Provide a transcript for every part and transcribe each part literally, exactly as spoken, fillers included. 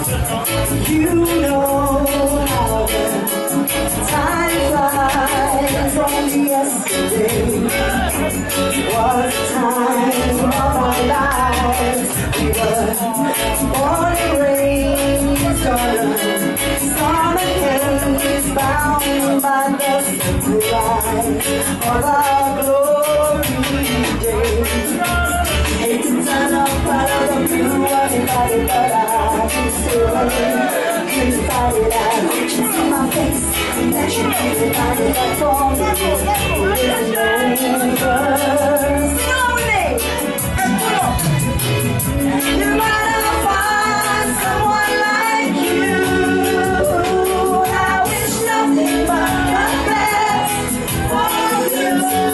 You know how the time flies. Only yesterday was the time of our lives. We were born and raised on a summer haze, bound by the simple light of our glory days. Hate to turn up out of the blue, everybody, but I can still believe you decided I could you see my face, and that you decided that for me it's over. Sing along with me. You might not find someone like you. I wish nothing but the best for you.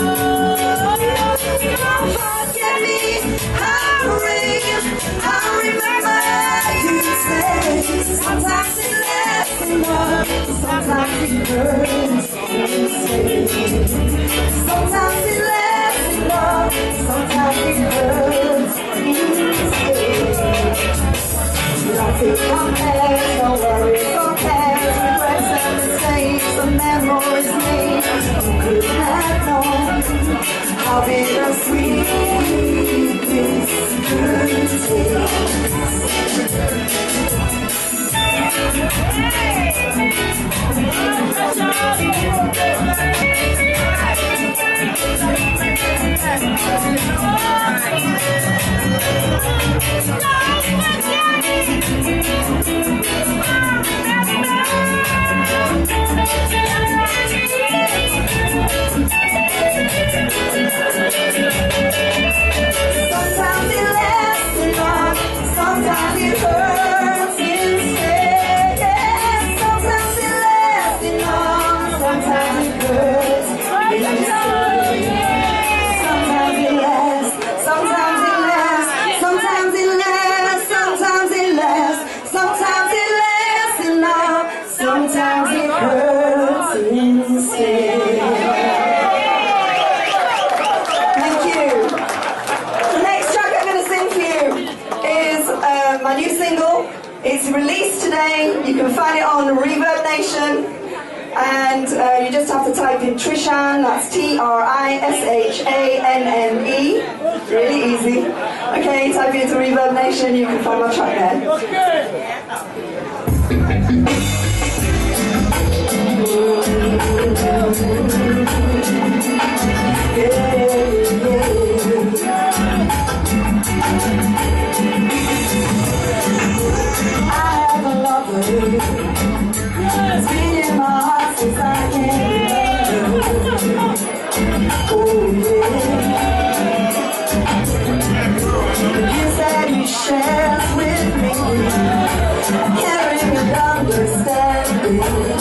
Don't forget me, hurry. I remember you said sometimes it lasts enough, sometimes it hurts instead. Sometimes it lasts enough, sometimes it hurts instead. Nothing compares, no worries compares, regrets and mistakes, the memories made. Who could have known how bittersweet this could sometimes it lasts enough, sometimes it hurts instead. Yeah, sometimes it lasts enough, sometimes it hurts instead. Sometimes it lasts, sometimes it lasts, sometimes it lasts, sometimes it lasts, sometimes it lasts enough, sometimes it hurts instead. My new single, it's released today. You can find it on Reverb Nation, and uh, you just have to type in Trishan, that's T R I S H A N N E, really easy. Okay, type it into Reverb Nation, you can find my track there. It's been in my heart since I came. Oh yeah. You said you shared with me, caring and understanding.